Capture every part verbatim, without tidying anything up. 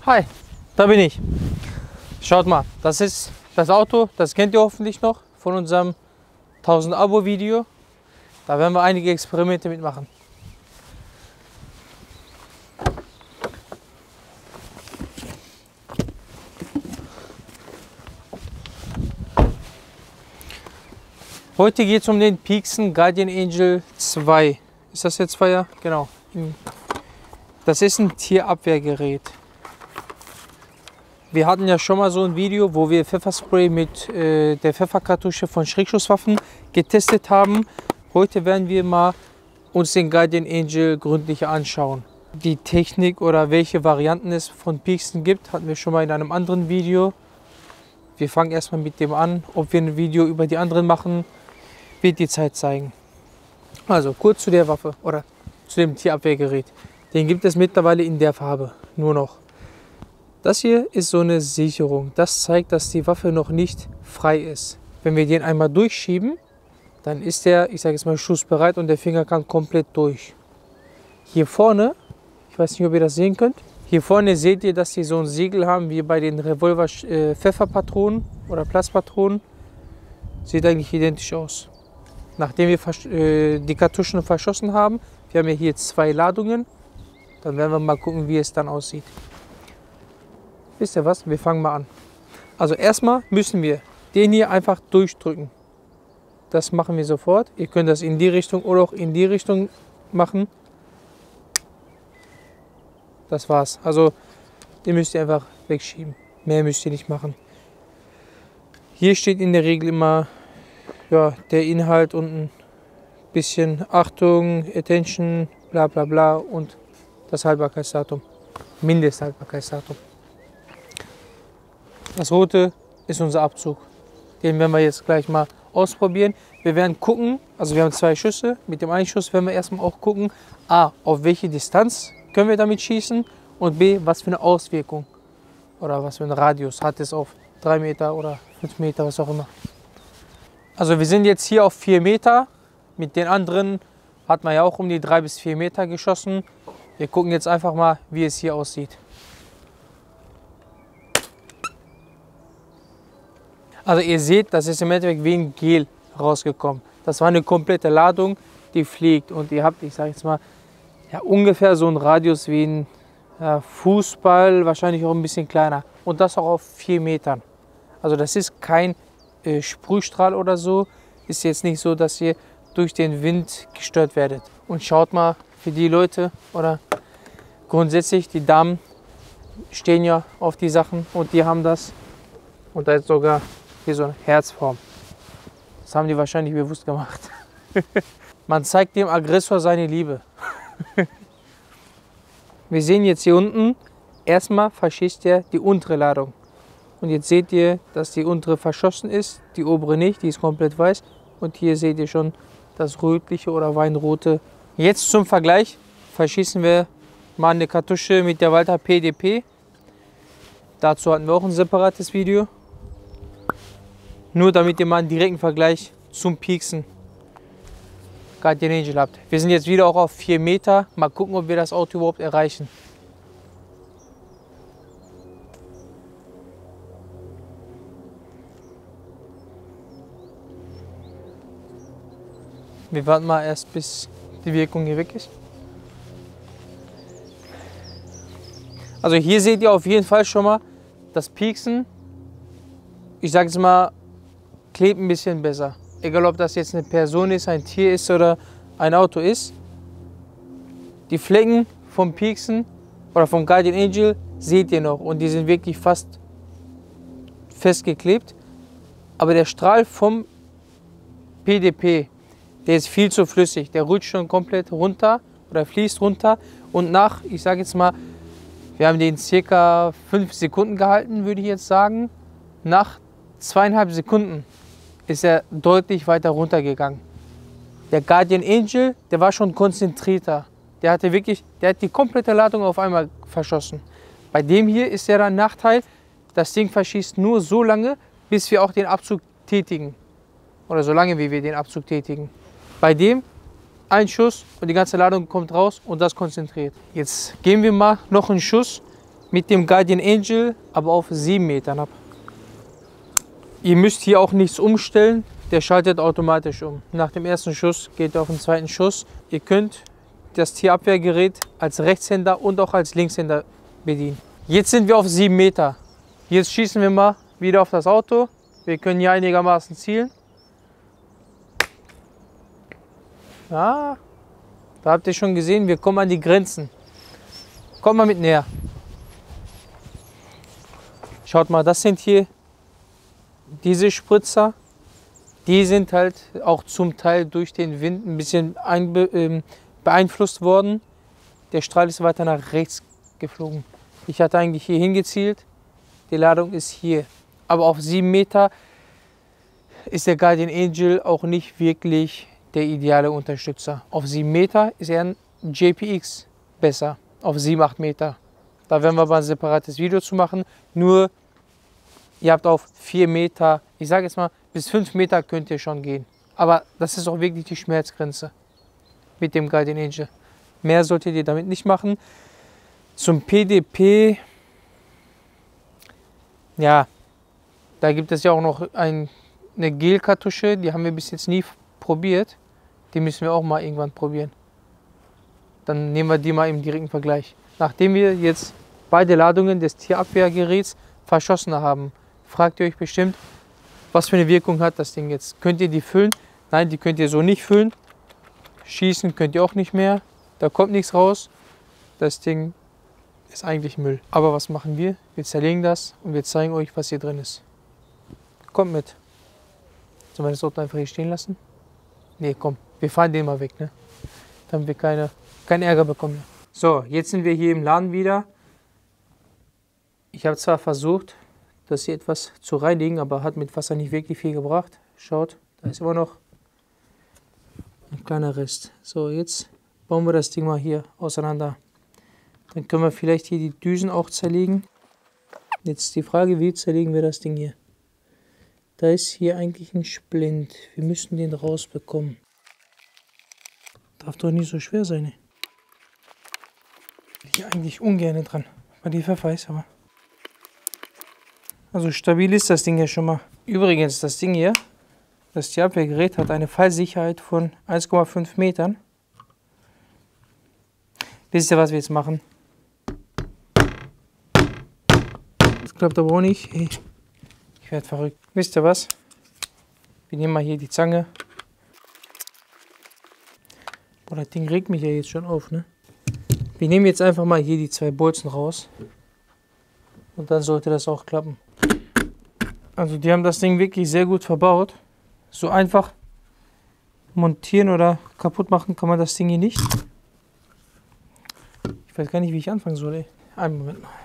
Hi, da bin ich. Schaut mal, das ist das Auto, das kennt ihr hoffentlich noch von unserem tausend Abo Video. Da werden wir einige Experimente mitmachen. Heute geht es um den Pixen Guardian Angel zwei. Ist das jetzt zwei? Ja? Genau. Das ist ein Tierabwehrgerät. Wir hatten ja schon mal so ein Video, wo wir Pfefferspray mit äh, der Pfefferkartusche von Schrägschusswaffen getestet haben. Heute werden wir mal uns den Guardian Angel gründlich anschauen. Die Technik oder welche Varianten es von Pixen gibt, hatten wir schon mal in einem anderen Video. Wir fangen erstmal mit dem an. Ob wir ein Video über die anderen machen, wird die Zeit zeigen. Also kurz zu der Waffe oder zu dem Tierabwehrgerät. Den gibt es mittlerweile in der Farbe, nur noch. Das hier ist so eine Sicherung. Das zeigt, dass die Waffe noch nicht frei ist. Wenn wir den einmal durchschieben, dann ist der, ich sage jetzt mal, schussbereit und der Finger kann komplett durch. Hier vorne, ich weiß nicht, ob ihr das sehen könnt, hier vorne seht ihr, dass die so ein Siegel haben, wie bei den Revolver äh, Pfefferpatronen oder Platzpatronen. Sieht eigentlich identisch aus. Nachdem wir äh, die Kartuschen verschossen haben, wir haben ja hier zwei Ladungen, dann werden wir mal gucken, wie es dann aussieht. Wisst ihr was? Wir fangen mal an. Also erstmal müssen wir den hier einfach durchdrücken. Das machen wir sofort. Ihr könnt das in die Richtung oder auch in die Richtung machen. Das war's. Also den müsst ihr einfach wegschieben. Mehr müsst ihr nicht machen. Hier steht in der Regel immer ja, der Inhalt und ein bisschen Achtung, Attention, bla bla bla und das Haltbarkeitsdatum. Mindesthaltbarkeitsdatum. Das rote ist unser Abzug. Den werden wir jetzt gleich mal ausprobieren. Wir werden gucken, also wir haben zwei Schüsse. Mit dem einen Schuss werden wir erstmal auch gucken, A, auf welche Distanz können wir damit schießen und B, was für eine Auswirkung oder was für einen Radius hat es auf drei Meter oder fünf Meter, was auch immer. Also wir sind jetzt hier auf vier Meter. Mit den anderen hat man ja auch um die drei bis vier Meter geschossen. Wir gucken jetzt einfach mal, wie es hier aussieht. Also ihr seht, das ist im Endeffekt wie ein Gel rausgekommen. Das war eine komplette Ladung, die fliegt. Und ihr habt, ich sage jetzt mal, ja, ungefähr so einen Radius wie ein ja, Fußball, wahrscheinlich auch ein bisschen kleiner. Und das auch auf vier Metern. Also das ist kein äh, Sprühstrahl oder so. Ist jetzt nicht so, dass ihr durch den Wind gestört werdet. Und schaut mal, für die Leute oder grundsätzlich die Damen stehen ja auf die Sachen und die haben das. Und da ist sogar hier so eine Herzform. Das haben die wahrscheinlich bewusst gemacht. Man zeigt dem Aggressor seine Liebe. Wir sehen jetzt hier unten, erstmal verschießt er die untere Ladung. Und jetzt seht ihr, dass die untere verschossen ist, die obere nicht, die ist komplett weiß. Und hier seht ihr schon das rötliche oder weinrote. Jetzt zum Vergleich verschießen wir mal eine Kartusche mit der Walther P D P. Dazu hatten wir auch ein separates Video. Nur damit ihr mal einen direkten Vergleich zum Pixen Guardian Angel habt. Wir sind jetzt wieder auch auf vier Meter. Mal gucken, ob wir das Auto überhaupt erreichen. Wir warten mal erst, bis die Wirkung hier weg ist. Also hier seht ihr auf jeden Fall schon mal das Pixen. Ich sage jetzt mal, klebt ein bisschen besser. Egal, ob das jetzt eine Person ist, ein Tier ist oder ein Auto ist. Die Flecken vom Pixen oder vom Guardian Angel seht ihr noch und die sind wirklich fast festgeklebt. Aber der Strahl vom P D P, der ist viel zu flüssig. Der rutscht schon komplett runter oder fließt runter. Und nach, ich sage jetzt mal, wir haben den circa fünf Sekunden gehalten, würde ich jetzt sagen. Nach zweieinhalb Sekunden ist er deutlich weiter runtergegangen. Der Guardian Angel, der war schon konzentrierter. Der hatte wirklich, der hat die komplette Ladung auf einmal verschossen. Bei dem hier ist ja ein Nachteil, das Ding verschießt nur so lange, bis wir auch den Abzug tätigen. Oder so lange, wie wir den Abzug tätigen. Bei dem ein Schuss und die ganze Ladung kommt raus und das konzentriert. Jetzt geben wir mal noch einen Schuss mit dem Guardian Angel, aber auf sieben Metern ab. Ihr müsst hier auch nichts umstellen, der schaltet automatisch um. Nach dem ersten Schuss geht er auf den zweiten Schuss. Ihr könnt das Tierabwehrgerät als Rechtshänder und auch als Linkshänder bedienen. Jetzt sind wir auf sieben Meter. Jetzt schießen wir mal wieder auf das Auto. Wir können hier einigermaßen zielen. Ja, da habt ihr schon gesehen, wir kommen an die Grenzen. Kommt mal mit näher. Schaut mal, das sind hier diese Spritzer. Die sind halt auch zum Teil durch den Wind ein bisschen äh, beeinflusst worden. Der Strahl ist weiter nach rechts geflogen. Ich hatte eigentlich hier hingezielt. Die Ladung ist hier. Aber auf sieben Meter ist der Guardian Angel auch nicht wirklich der ideale Unterstützer. Auf sieben Meter ist er ein J P X besser. Auf sieben, acht Meter. Da werden wir aber ein separates Video zu machen. Nur ihr habt auf vier Meter, ich sage jetzt mal, bis fünf Meter könnt ihr schon gehen. Aber das ist auch wirklich die Schmerzgrenze mit dem Guardian Angel. Mehr solltet ihr damit nicht machen. Zum P D P, ja, da gibt es ja auch noch ein, eine Gel-Kartusche, die haben wir bis jetzt nie probiert. Die müssen wir auch mal irgendwann probieren. Dann nehmen wir die mal im direkten Vergleich. Nachdem wir jetzt beide Ladungen des Tierabwehrgeräts verschossen haben, fragt ihr euch bestimmt, was für eine Wirkung hat das Ding jetzt. Könnt ihr die füllen? Nein, die könnt ihr so nicht füllen. Schießen könnt ihr auch nicht mehr. Da kommt nichts raus. Das Ding ist eigentlich Müll. Aber was machen wir? Wir zerlegen das und wir zeigen euch, was hier drin ist. Kommt mit. Sollen wir das Auto einfach hier stehen lassen? Nee, komm. Wir fahren den mal weg, ne? Damit wir keine, keinen Ärger bekommen. So, jetzt sind wir hier im Laden wieder. Ich habe zwar versucht, das hier etwas zu reinigen, aber hat mit Wasser nicht wirklich viel gebracht. Schaut, da ist immer noch ein kleiner Rest. So, jetzt bauen wir das Ding mal hier auseinander. Dann können wir vielleicht hier die Düsen auch zerlegen. Jetzt die Frage, wie zerlegen wir das Ding hier? Da ist hier eigentlich ein Splint. Wir müssen den rausbekommen. Darf doch nicht so schwer sein. Ne? Hier eigentlich ungern dran, weil die Pfeffer ist, aber... Also stabil ist das Ding ja schon mal. Übrigens, das Ding hier, das Tierabwehrgerät, hat eine Fallsicherheit von eins Komma fünf Metern. Wisst ihr, was wir jetzt machen? Das klappt aber auch nicht. Hey, ich werde verrückt. Wisst ihr was? Wir nehmen mal hier die Zange. Boah, das Ding regt mich ja jetzt schon auf, ne? Wir nehmen jetzt einfach mal hier die zwei Bolzen raus. Und dann sollte das auch klappen. Also die haben das Ding wirklich sehr gut verbaut. So einfach montieren oder kaputt machen kann man das Ding hier nicht. Ich weiß gar nicht, wie ich anfangen soll. Ey. Einen Moment mal.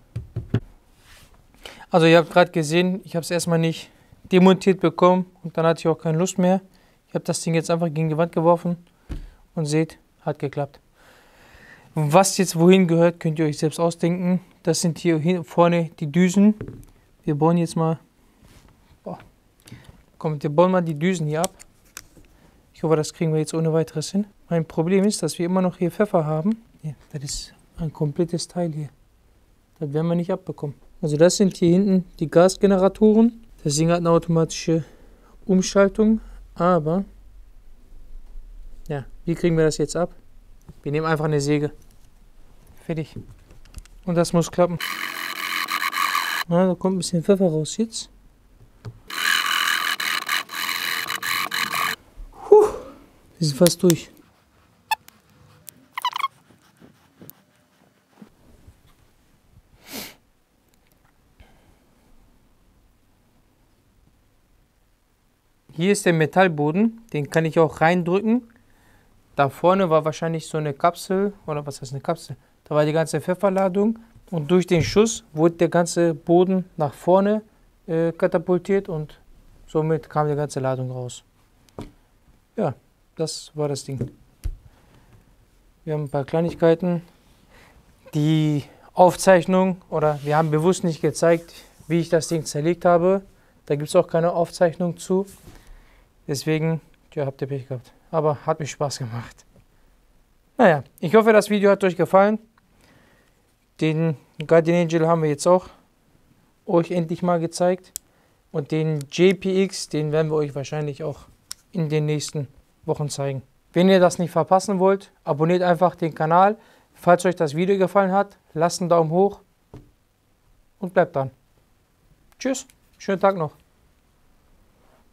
Also ihr habt gerade gesehen, ich habe es erstmal nicht demontiert bekommen und dann hatte ich auch keine Lust mehr. Ich habe das Ding jetzt einfach gegen die Wand geworfen und seht, hat geklappt. Was jetzt wohin gehört, könnt ihr euch selbst ausdenken. Das sind hier vorne die Düsen. Wir bauen jetzt mal, boah, kommt, wir bauen mal die Düsen hier ab. Ich hoffe, das kriegen wir jetzt ohne weiteres hin. Mein Problem ist, dass wir immer noch hier Pfeffer haben. Hier, das ist ein komplettes Teil hier. Das werden wir nicht abbekommen. Also das sind hier hinten die Gasgeneratoren. Das Ding hat eine automatische Umschaltung, aber ja, wie kriegen wir das jetzt ab? Wir nehmen einfach eine Säge. Fertig. Und das muss klappen. Na, da kommt ein bisschen Pfeffer raus jetzt. Puh, wir sind fast durch. Hier ist der Metallboden, den kann ich auch reindrücken. Da vorne war wahrscheinlich so eine Kapsel, oder was heißt eine Kapsel? Da war die ganze Pfefferladung und durch den Schuss wurde der ganze Boden nach vorne äh, katapultiert und somit kam die ganze Ladung raus. Ja, das war das Ding. Wir haben ein paar Kleinigkeiten. Die Aufzeichnung, oder wir haben bewusst nicht gezeigt, wie ich das Ding zerlegt habe. Da gibt es auch keine Aufzeichnung zu. Deswegen, ja, habt ihr Pech gehabt. Aber hat mir Spaß gemacht. Naja, ich hoffe, das Video hat euch gefallen. Den Den Guardian Angel haben wir jetzt auch euch endlich mal gezeigt. Und den J P X, den werden wir euch wahrscheinlich auch in den nächsten Wochen zeigen. Wenn ihr das nicht verpassen wollt, abonniert einfach den Kanal. Falls euch das Video gefallen hat, lasst einen Daumen hoch und bleibt dran. Tschüss, schönen Tag noch.